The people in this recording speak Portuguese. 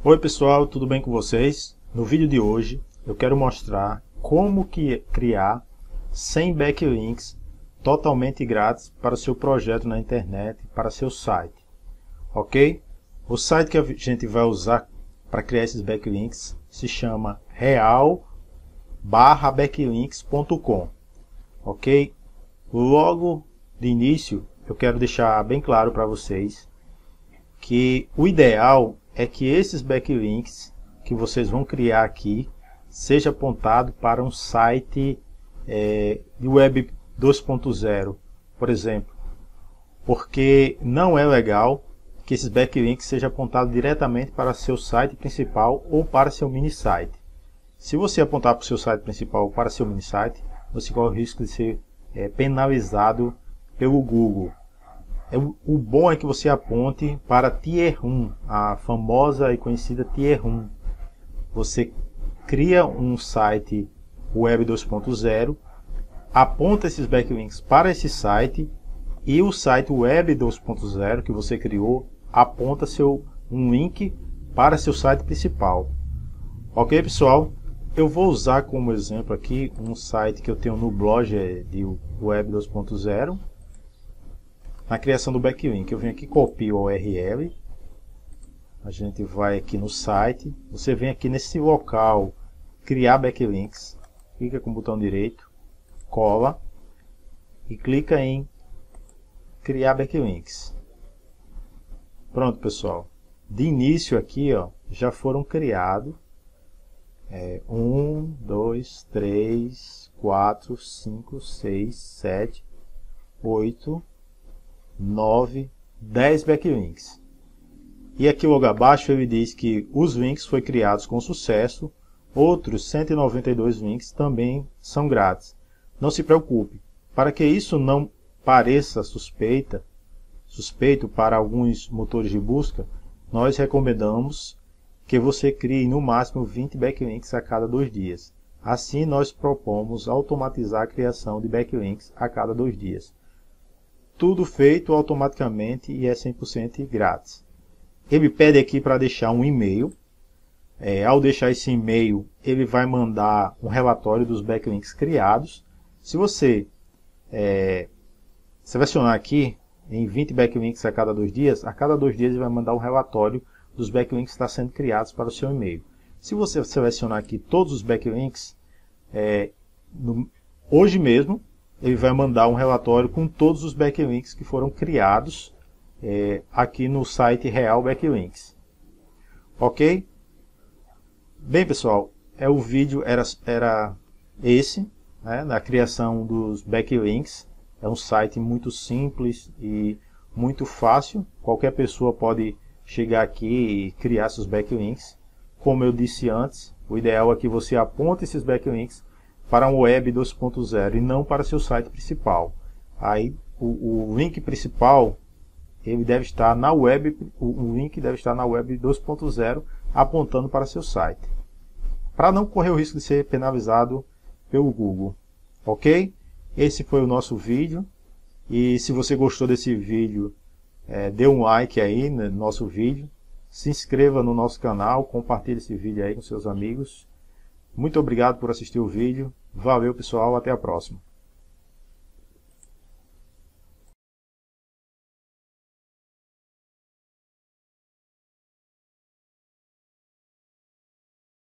Oi pessoal, tudo bem com vocês? No vídeo de hoje eu quero mostrar como criar 100 backlinks totalmente grátis para o seu projeto na internet, para seu site, ok? O site que a gente vai usar para criar esses backlinks se chama real-backlinks.com, ok? Logo de início eu quero deixar bem claro para vocês que o ideal é que esses backlinks que vocês vão criar aqui seja apontado para um site de web 2.0, por exemplo, porque não é legal que esses backlinks sejam apontados diretamente para seu site principal ou para seu mini site. Se você apontar para o seu site principal ou para seu mini site, você corre o risco de ser penalizado pelo Google. O bom é que você aponte para Tier 1, a famosa e conhecida Tier 1. Você cria um site Web 2.0, aponta esses backlinks para esse site e o site Web 2.0 que você criou aponta um link para seu site principal. Ok, pessoal? Eu vou usar como exemplo aqui um site que eu tenho no blog de Web 2.0. Na criação do backlink, eu venho aqui, copio a URL, a gente vai aqui no site, você vem aqui nesse local, criar backlinks, clica com o botão direito, cola e clica em criar backlinks. Pronto, pessoal. De início aqui, ó, já foram criados 1, 2, 3, 4, 5, 6, 7, 8, 9, 10 backlinks. E aqui logo abaixo ele diz que os links foram criados com sucesso, outros 192 links também são grátis. Não se preocupe, para que isso não pareça suspeito para alguns motores de busca, nós recomendamos que você crie no máximo 20 backlinks a cada 2 dias. Assim nós propomos automatizar a criação de backlinks a cada 2 dias. Tudo feito automaticamente e é 100% grátis. Ele pede aqui para deixar um e-mail. Ao deixar esse e-mail, ele vai mandar um relatório dos backlinks criados. Se você selecionar aqui em 20 backlinks a cada 2 dias, a cada 2 dias ele vai mandar um relatório dos backlinks que estão sendo criados para o seu e-mail. Se você selecionar aqui todos os backlinks, hoje mesmo, ele vai mandar um relatório com todos os backlinks que foram criados aqui no site Real Backlinks. Ok? Bem, pessoal, o vídeo era esse, né, da criação dos backlinks. É um site muito simples e muito fácil. Qualquer pessoa pode chegar aqui e criar seus backlinks. Como eu disse antes, o ideal é que você aponte esses backlinks para um Web 2.0 e não para seu site principal. Aí o link principal ele deve estar na web, o link deve estar na Web 2.0 apontando para seu site, para não correr o risco de ser penalizado pelo Google. Ok? Esse foi o nosso vídeo e se você gostou desse vídeo, dê um like aí no nosso vídeo, se inscreva no nosso canal, compartilhe esse vídeo aí com seus amigos. Muito obrigado por assistir o vídeo. Valeu, pessoal. Até a próxima.